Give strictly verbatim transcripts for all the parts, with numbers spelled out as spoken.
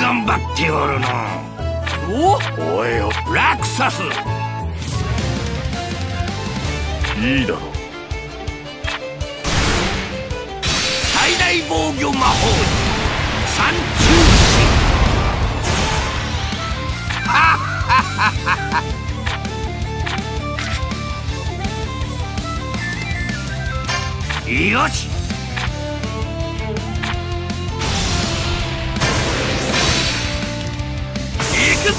頑張っておるの。おおいよ、ラクサス。いいだろう。最大防御魔法三中士。はっはっはっは。よし。行くぞ。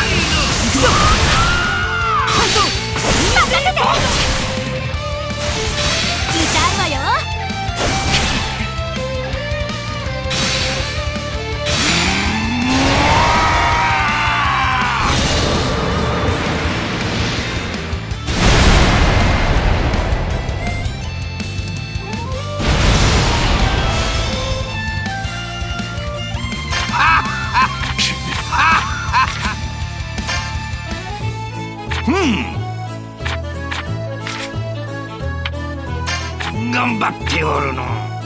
任せて。歌うわよ。 頑張っておるの。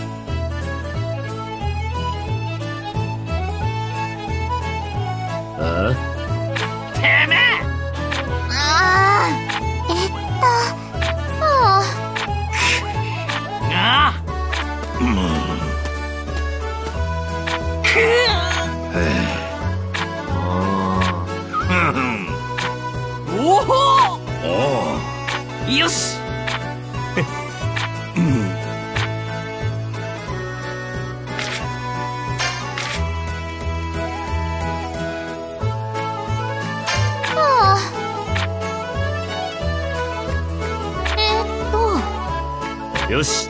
ああ、てめえ。 ああ、えっとあああ、うんくっおお、よし。よし。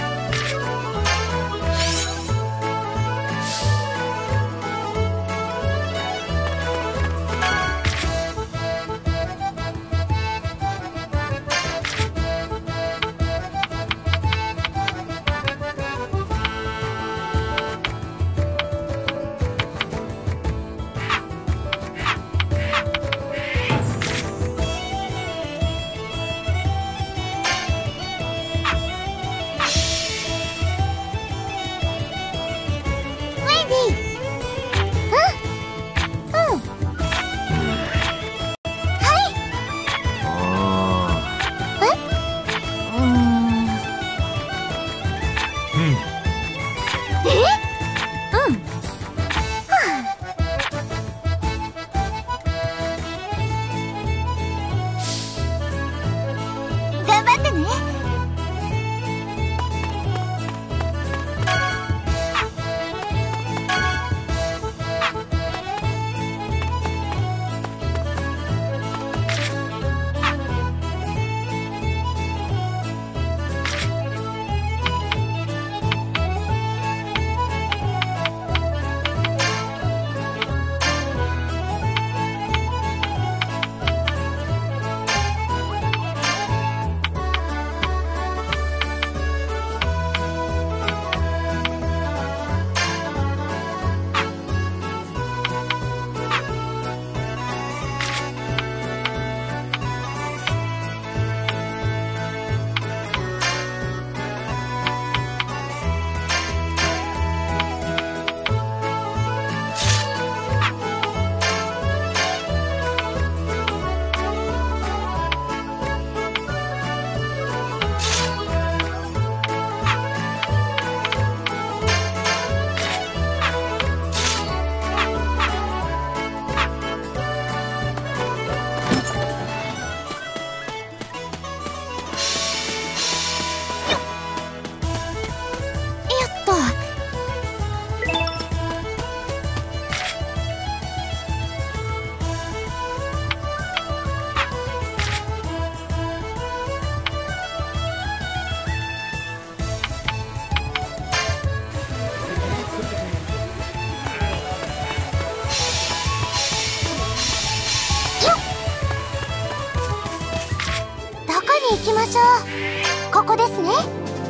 行きましょう。ここですね。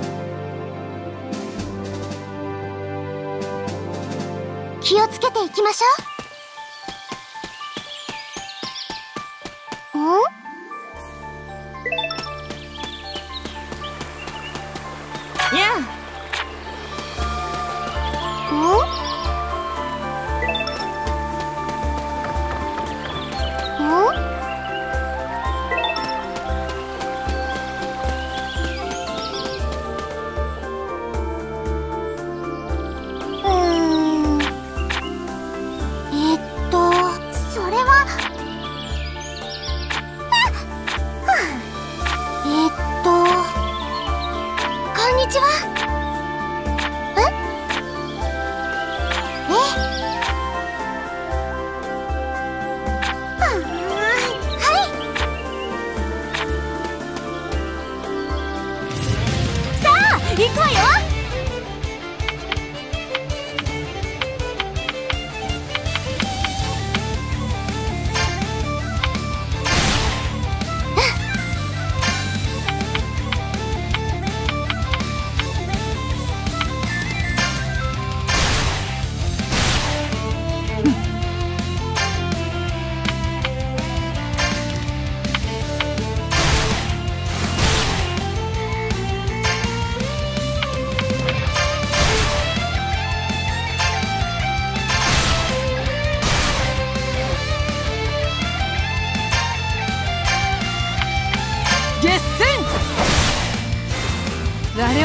気をつけていきましょう。ん？やあ。ん？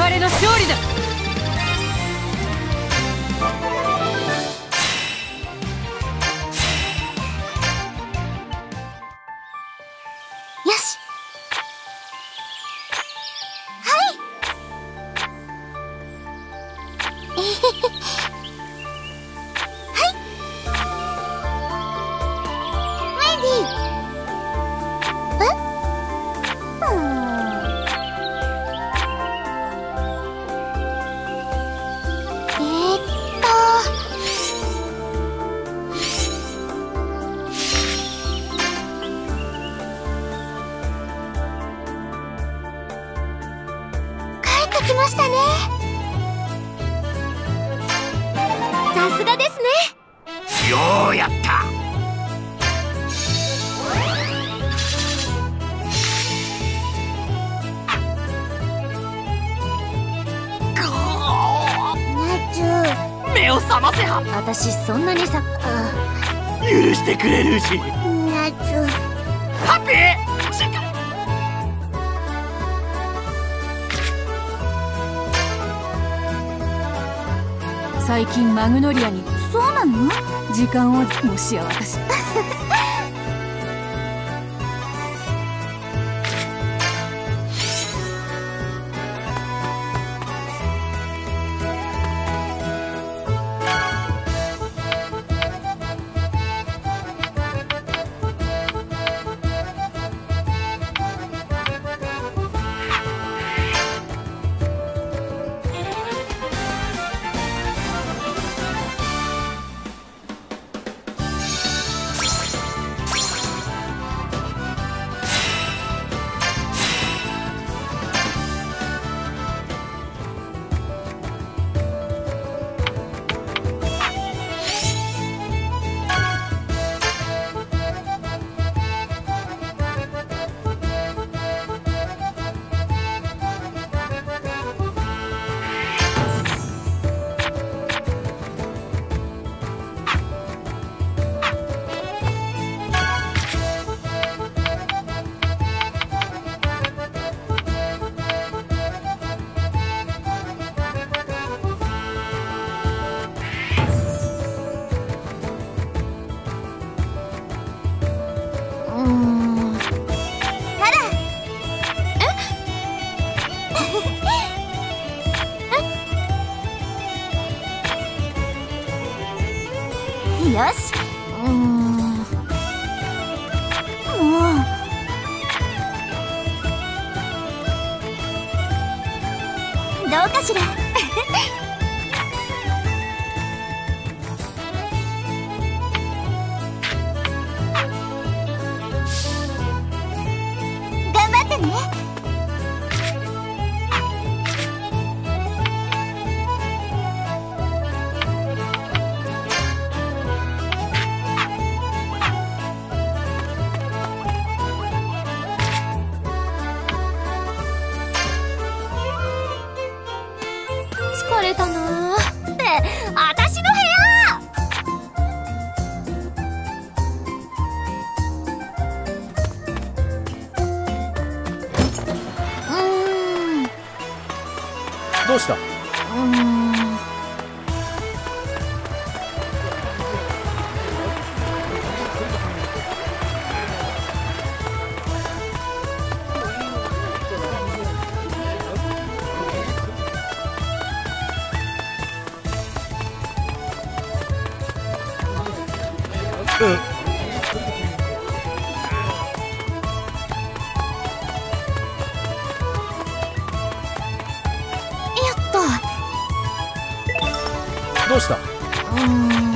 々の勝利だ。 よし。はいえへへはいウェンディえうーんえーっと帰ってきましたね。さすがですね。 ようやった。 ナツ、 目を覚ませは。 私そんなにサッカ許してくれルーシー。 ー。ナツ、 ハッピーしっかり。 最近マグノリアにそうなの？ 時間を。もしや私よし。うーん。もう。どうかしら。頑張ってね。疲れたなーってあたしの部屋。うーんどうした？ うーんうん。 よっと。 どうした？ うーん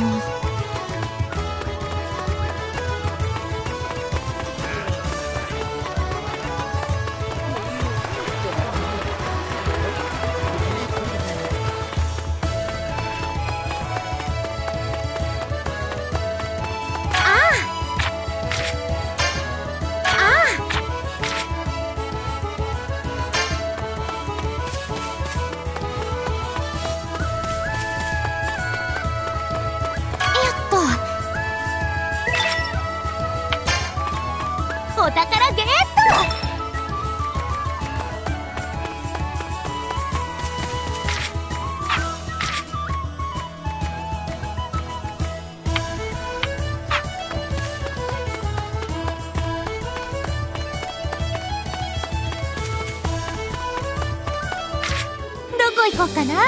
お宝ゲット。 行こうかな。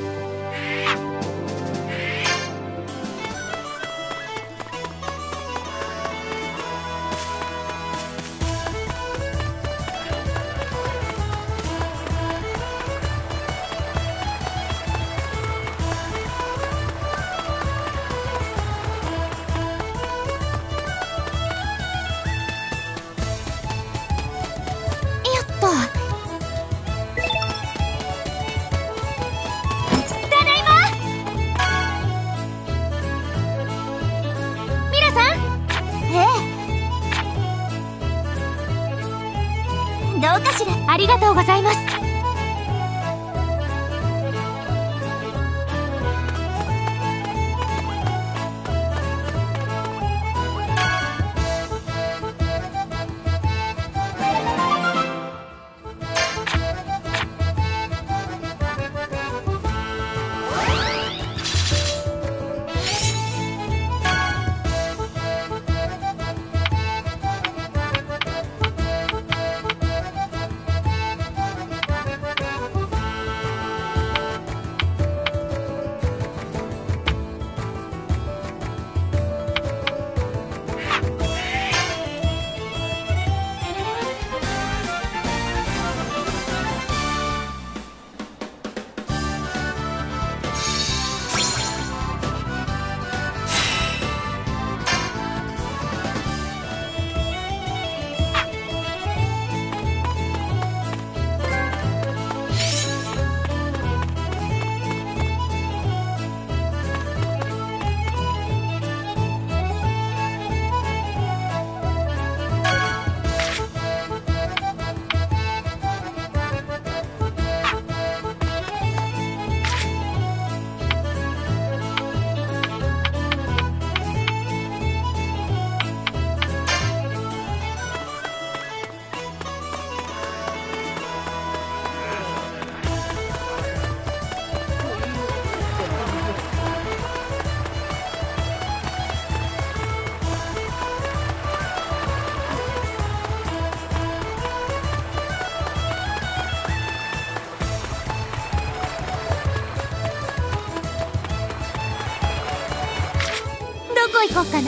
どうかしら。ありがとうございます。どこ行こうかな。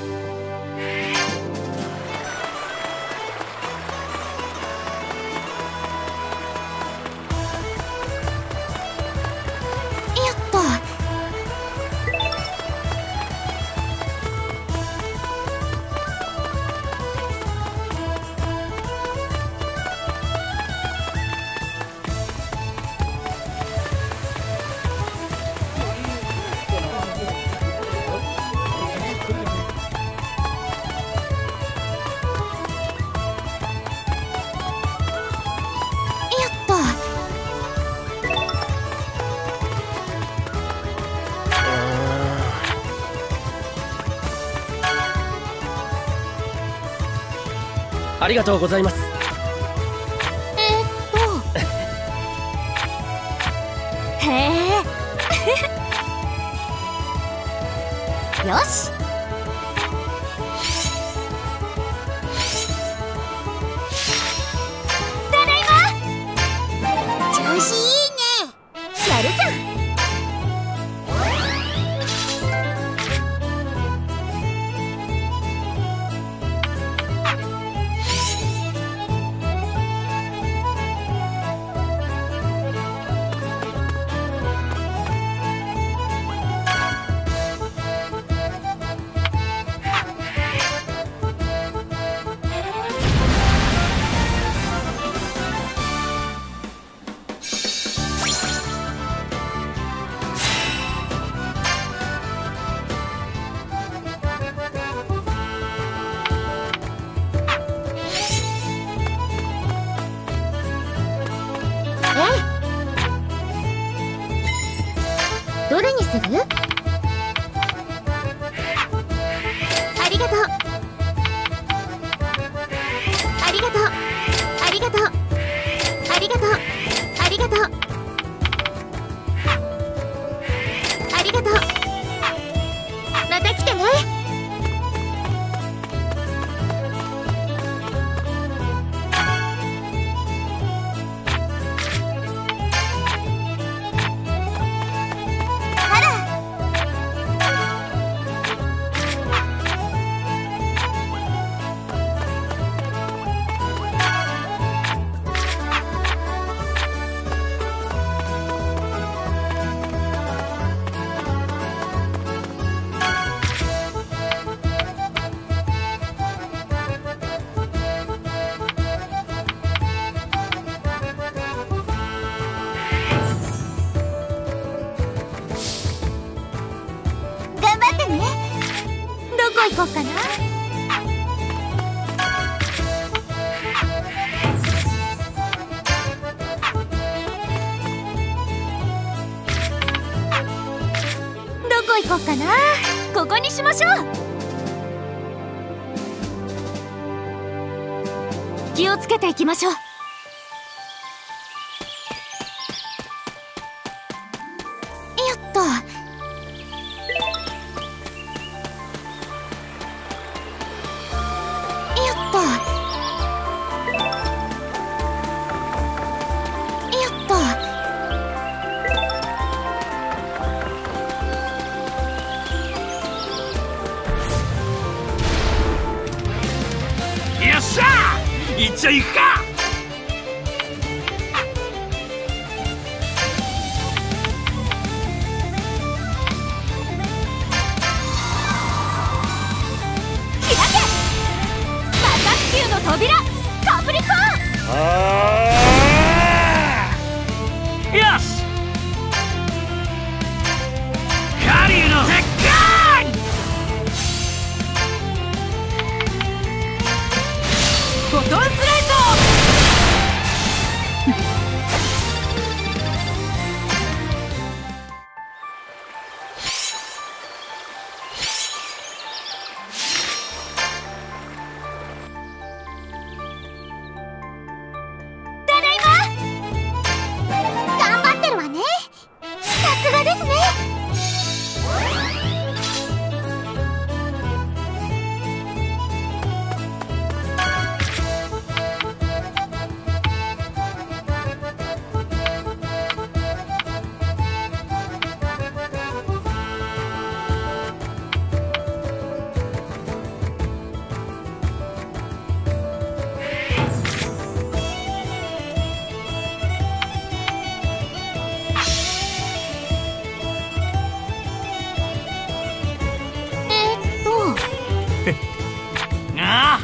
ありがとうございます。 えー、っとへえよし。ただいま。調子いいね。やるじゃん。どれにする？ありがとう。ありがとう。ありがとう。ありがとう。ありがとう。ありがとう。また来てね。 行こうかな。どこ行こうかな。ここにしましょう。気をつけていきましょう。よっと。よっと。よっと。 よっしゃー、いっちゃいくか。 開け魔法球の扉カプリコーン。 あー、よし、カリュウの鉄拳。 フォトンスライト。 ただいま。頑張ってるわね。さすがですね。えーっとあ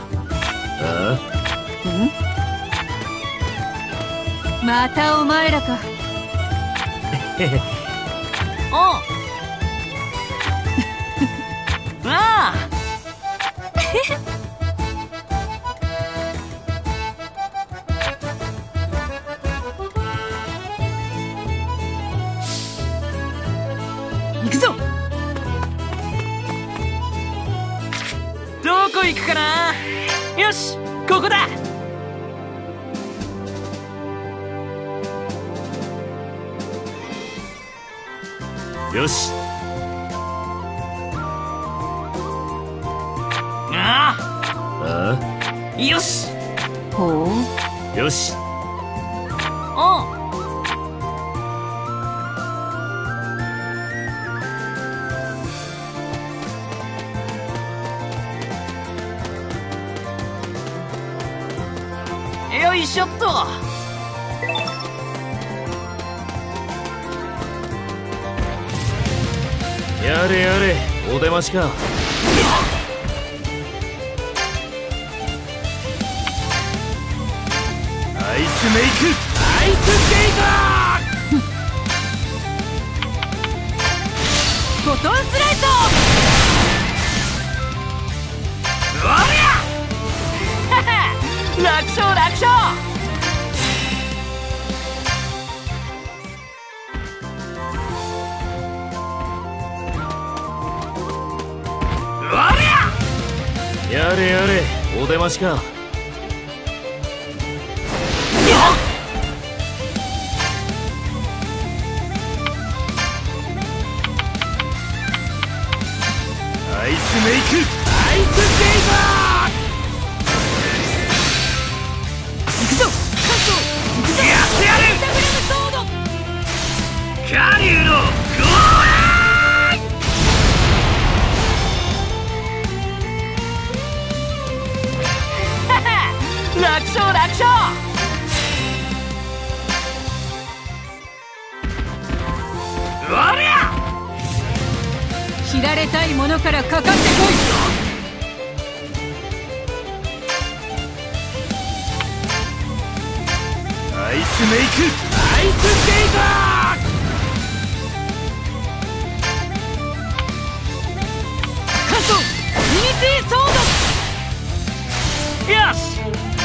またお前らか。 あ、おう。ああ。 行くぞ。 どこ行くかな。よし、ここだ。よし。ああ。よし。 ほう。 よし。おう。よいしょっと。やれやれ、お出ましか。アイスメイク、アイススケーフォトンスライト。 ト。おりゃ楽勝楽勝。おりゃやれやれ、お出ましか。アイスメイク、アイススケーター。 行くぞ。カット。行くぞ。 やってやる。 ダブルソード。 カリュウのゴー楽勝楽勝。おりゃ切られたいものからかかってこい。 アイスメイク、アイススケーター。 カット。逃げ切よし、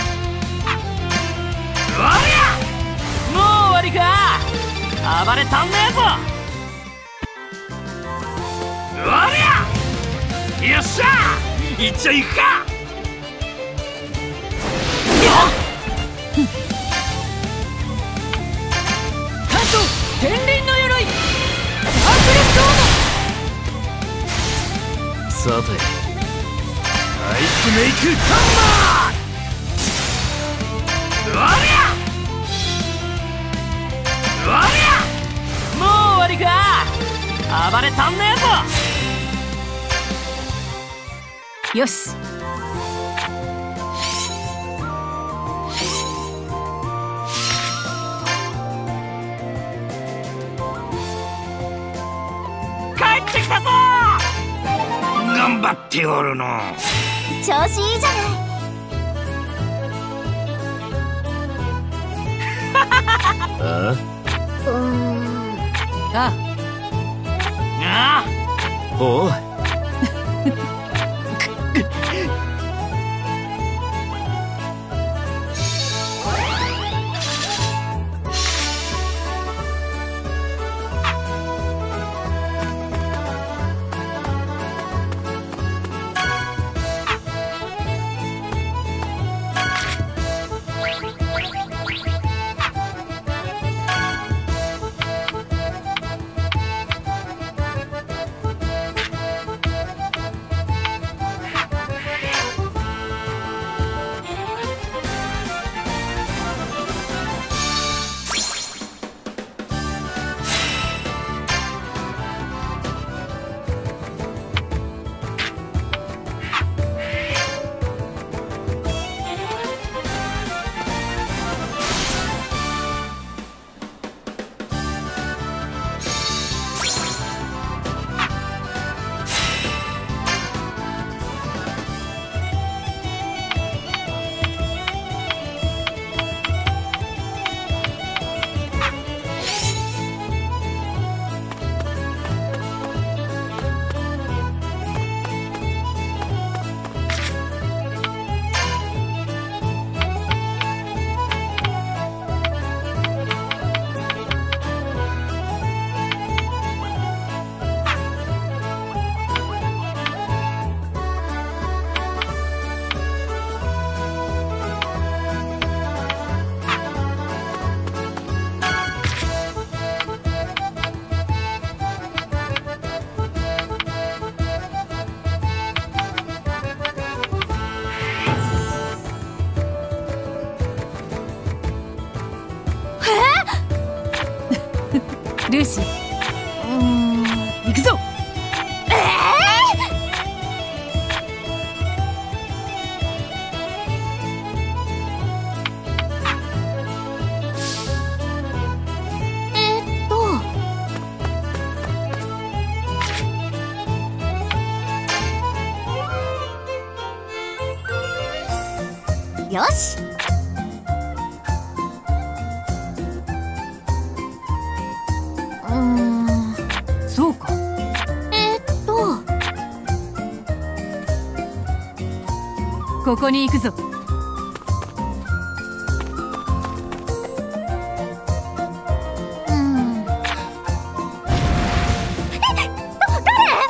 おりゃもう終わりか。暴れたんねえぞ。おりゃよっしゃいっちゃいくか。 関東天輪の鎧サークルストーム。 さてアイスメイクハンマー。おりゃおりゃもう終わりか。暴れたんねえぞ。 よし、 帰ってきたぞ。頑張っておるの。 調子いいじゃない。 あうーん。 ああおうルーシー、うーん、行くぞ。 えーっとよし。うーん、 そうか。 えーっとここに行くぞ。 うーん。え、だ誰？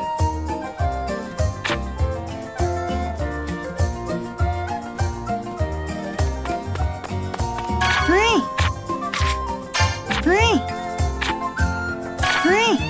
フリーフリーフリー。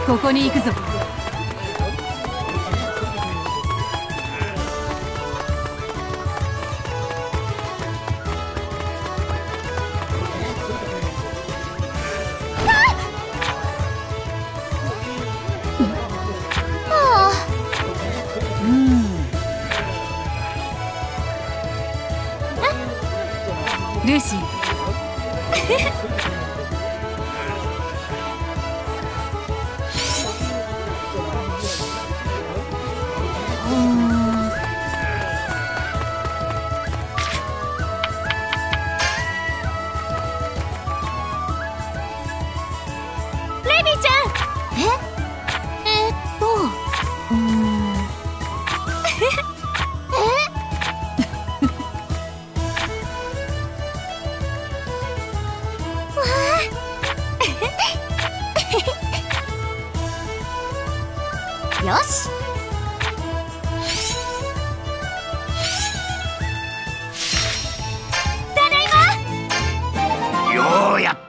ここに行くぞ。ルーシー。 レミちゃん。ええー、っとうーんよし。ただいま。 ようやっ